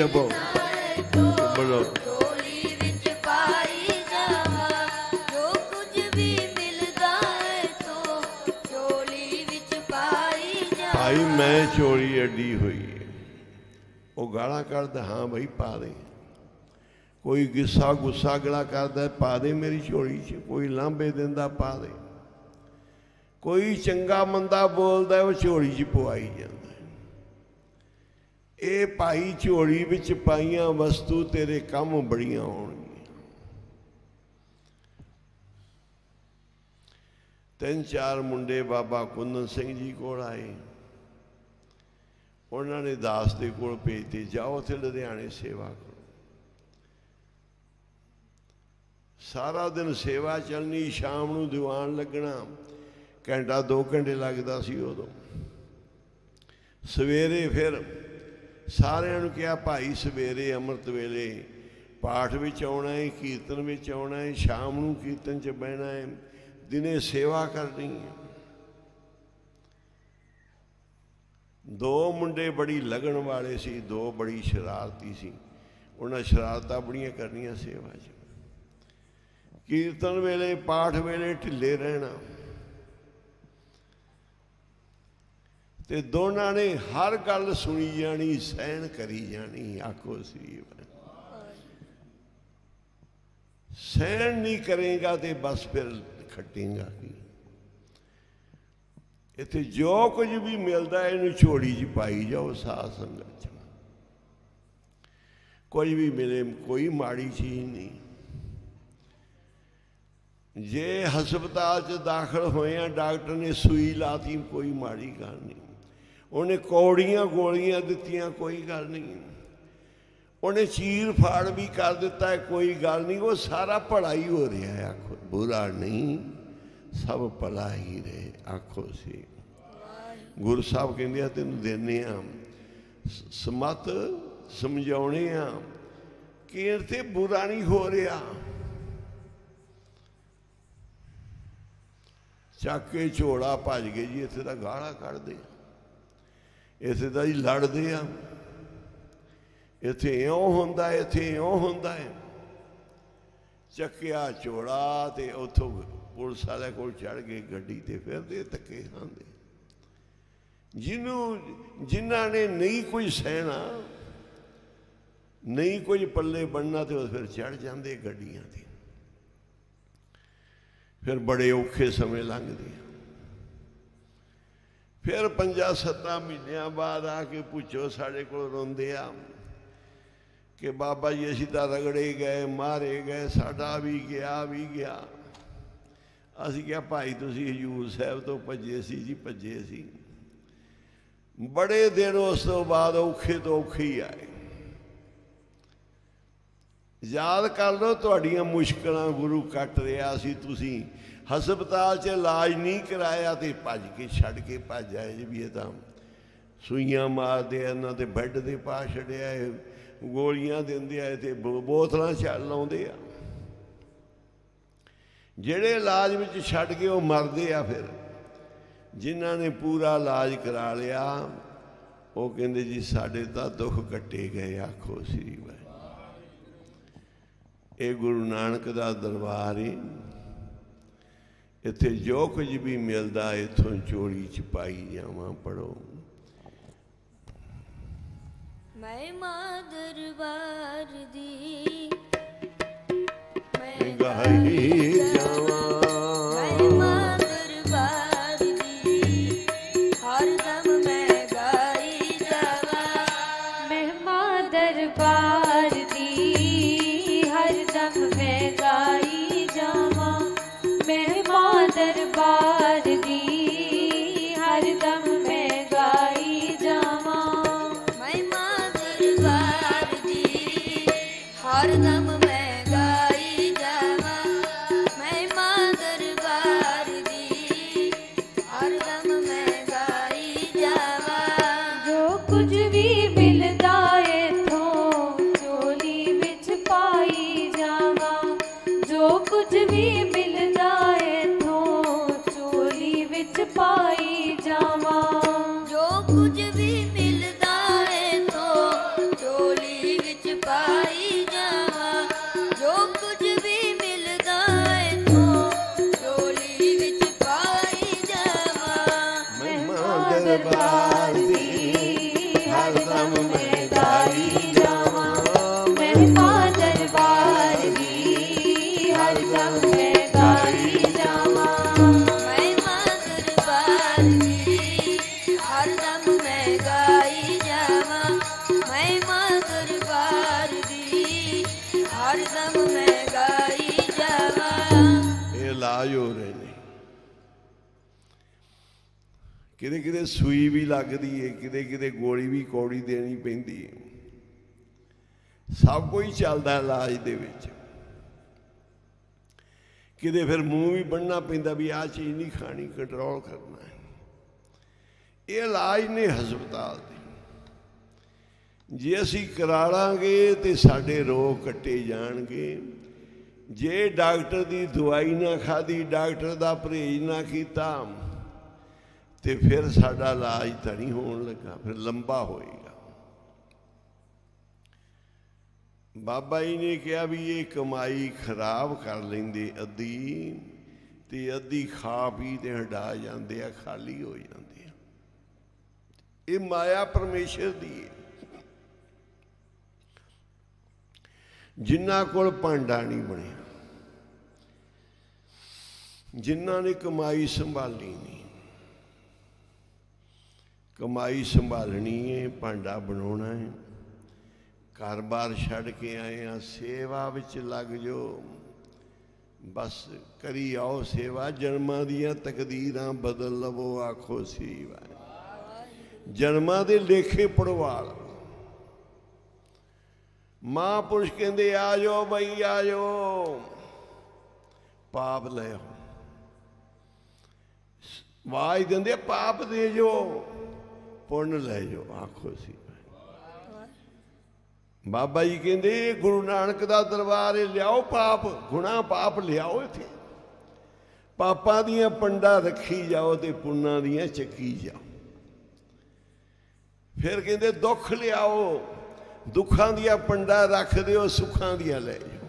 जपो बोलो ਝੋਲੀ ਵਿੱਚ ਪਾਈ ਜਾਵਾਂ ਜੋ ਕੁਝ ਵੀ ਮਿਲਦਾ ਹੈ ਤੋ ਝੋਲੀ ਵਿੱਚ ਪਾਈ ਜਾਵਾਂ भाई मैं चोरी अड्डी हुई है वो गाला करता हाँ भाई पा दे कोई गुस्सा गुस्सा गला करता पा दे मेरी झोली च कोई लांभे दिंदा पा दे कोई चंगा मंदा बोलता वो झोली च पवाई जाता ये भाई झोली विच पाइया वस्तु तेरे कम बड़ियां होणगियां तीन चार मुंडे बाबा कुंदन सिंह जी कोल आए उन्होंने दास दे कोल भेजते जाओ उत्थे लुधियाने सेवा करो सारा दिन सेवा चलनी शाम नूं दीवान लगना घंटा दो घंटे लगता सी उदों सवेरे फिर सारिਆਂ ਨੂੰ ਕਿਹਾ ਭਾਈ सवेरे अमृत वेले पाठ विच आउणा है कीर्तन विच आउणा है शाम नूं कीर्तन च बहना है दिने सेवा करनी है दो मुंडे बड़ी लगन वाले सी दो बड़ी शरारती सी उन्हां शरारतां बड़ियां करनियां सेवा च कीर्तन वेले पाठ वेले ढिले रहना ते दोनों ने हर गल सुनी जानी सहन करी जानी आखो सी सहन नहीं करेगा तो बस फिर खटेगा की इत्थे जो कुछ भी मिलता है इनू झोली च पाई जाओ साध संगत कोई भी मिले कोई माड़ी चीज नहीं जे हस्पताल च दाखिल होए डॉक्टर ने सुई लाती कोई माड़ी गल नहीं उन्हें कौड़ियां गोलियां दित्तियां कोई गल नहीं उन्हें चीर फाड़ भी कर दिता है कोई गल नहीं वो सारा भला ही हो रहा है आखो बुरा नहीं सब भला ही रहे आखो से गुरु साहब कहते तेन देने समत समझाने कि इत्थे बुरा नहीं हो रहा चक के झोला भज गए जी इत्थे तां गाला कढ़दे इत्थे तां जी लड़दे आ इत्थे इउं हुंदा इत्थे इउं हुंदा है चक्या झोला ते उत्थों पुलिस वाले कोल चढ़ गए गड्डी ते फिरदे धक्के खांदे जिन्हों जिन्हां ने नहीं कोई सहना नहीं कोई पल्ले बनना तो फिर चढ़ जाते गड्डियां ते फिर बड़े औखे समय लंघदे फिर पंजा सत्तां महीनों बाद आके पूछो साढ़े कोल रोंदे आ कि बाबा जी असीं तां रगड़े गए मारे गए साडा भी गया भी गया असीं क्या भाई तुसीं हजूर साहब तो भजे सी जी भजे सी बड़े दिन उस तो बाद औखे तो औखे ही आए याद कर लो तुहाड़ियां मुश्किलां गुरु कट रहा सी तुसीं हस्पताल च इलाज नहीं कराया तो भज के छड़ के भज आए जी भी ये तो सूइयां मारदे इन्हां ते बैड ते पा छड़िया गोलियां दिंदे आए ते बोतलां चल लाउंदे आ जिहड़े इलाज विच छड़ के वो मरदे आ फिर जिन्हां ने पूरा इलाज करा लिया वो कहंदे जी साडे तां दुख कट्टे गए आखो श्री वाहिगुरू ये गुरु नानक दा दरबार है इत्थे जो कुछ भी मिलता इत्थों चोरी च पाई जावां पढ़ो महिमा दरबार दी मैं गाई जावां महिमा दरबार दी हर दम मैं गाई जावां महिमा दरबार दी हर दम मैं गाई जावां महिमा दरबार दी हर दम मैं गाई जावां महिमा दरबार दी हर दम मैं गाई जावां दरबार दी हरदम मैं गाई जावां महिमा दरबार दी हरदम मैं गाई जावां महिमा दरबार दी हरदम मैं गाई जावां महिमा दरबार दी हरदम मैं गाई जावां। ये इलाज हो रहे ने किते किते सूई भी लगती है किते किते गोली भी कौड़ी देनी पैंदी है सब कुछ चलता इलाज दे विच किते फिर मूँह भी बनना पैंदा भी आ चीज़ नहीं खानी कंट्रोल करना है ये इलाज ने हस्पताल दे जे असी करा लांगे तो साडे रोग कट्टे जाणगे जे डॉक्टर की दवाई ना खाधी डॉक्टर का परहेज ना किया तो फिर साडा इलाज तो नहीं होने लगा फिर लंबा होएगा। बाबा जी ने कहा भी ये कमाई खराब कर लेंदे अद्धी ते अद्धी खा पी ते हटा जाते आ खाली हो जाते आ ये माया परमेश्वर दी है जिन्ना कोल भांडा नहीं बनया जिन्ना ने कमाई संभाली नहीं कमाई संभालनी है भांडा बनाना है घर बार छड़ के आए हैं सेवा विच लग जो बस करी आओ सेवा जन्मां दियां तकदीरां बदल लवो आखो सेवा जन्मां दे लेखे पड़वाल महापुरुष कहते आ जाओ बई आ जाओ पाप ले आओ आवाज देंदे पाप दे जो पुण्य ले जाओ आखो सी बाबा जी कहते गुरु नानक का दरबार है लियाओ पाप गुणा पाप लियाओ इत्थे पापां दियां पंडा रखी जाओ तो पुण्णां दियां चक्की जाओ फिर कहते दुख लियाओ दुखां दियां पंडा रख दिओ सुखां दियां ले जाओ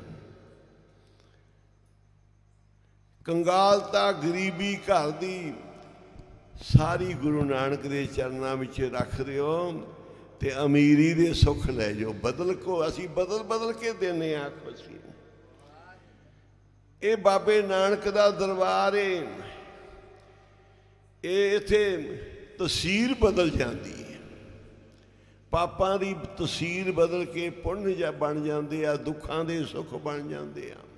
कंगालता गरीबी घर दी सारी गुरु नानक दे चरनां विच रख दिओ ते अमीरी दे सुख ले जाओ बदल को असी बदल बदल के देने आ खुशी ये बाबे नानक दा दरबार है ये इत्थे तसीर बदल जाती है पापां दी तसीर बदल के पुण्य जा बन जाते आ दुखां दे सुख बन जाते आ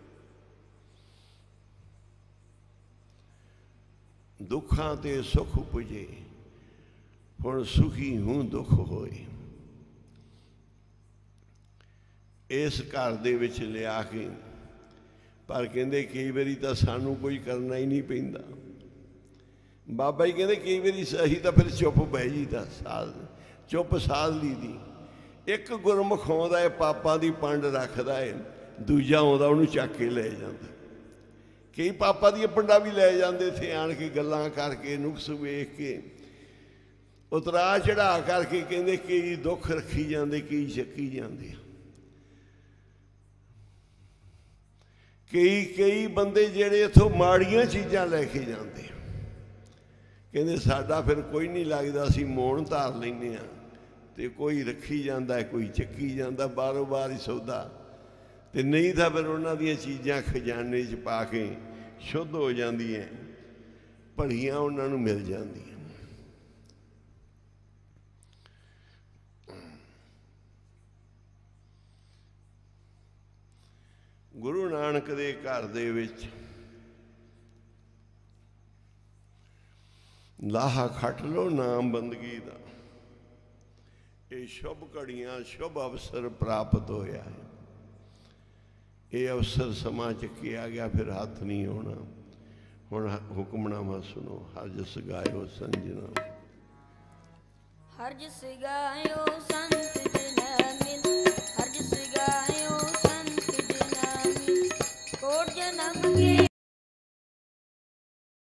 दुखां ते सुख पुजे हुण सुखी हूँ दुख होए इस घर दे विच लिया के पर कहते कई बारी तो सानू कोई करना ही नहीं पैंदा बाबा जी कहते कई बारी असीं तो फिर चुप बह जीदा साल चुप साल ली दी एक गुरमुख आउंदा है पापां दी पंड रखदा है दूजा आउंदा उहनूं चक के ले जांदा कई पापा दी पंडा भी ले जाते थे आन के गल्लां करके नुक्स वेख के उतरा चढ़ा करके कहते कई दुख रखी जाते कई चक्की जाते कई कई बंदे जेड़े इथों माड़ियां चीज़ां लैके जाते कहते साडा फिर कोई नहीं लगता असीं मोन धार लैंदे आ ते कोई रखी जाता कोई चक्की जाता बारों बार ही सौदा ते नहीं था फिर उन्हां दियां चीज़ां खजाने च पा के शुद्ध हो जांदियां भड़ियां उन्हां नूं मिल जांदियां गुरु नानक दे घर दे विच लाहा खट लो नाम बंदगी दा ये शुभ घड़ियां शुभ अवसर प्राप्त होया है ये अवसर समा चुकिया गया फिर हाथ नहीं होना हुण हुक्मनामा सुनो हर जस गायो संजना हर जस गायो संत जना